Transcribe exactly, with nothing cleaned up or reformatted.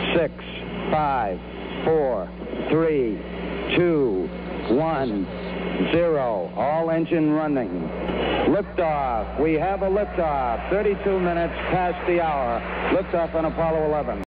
six, five, four, three, two, one, zero. All engine running. Liftoff. We have a liftoff. thirty-two minutes past the hour. Liftoff on Apollo eleven.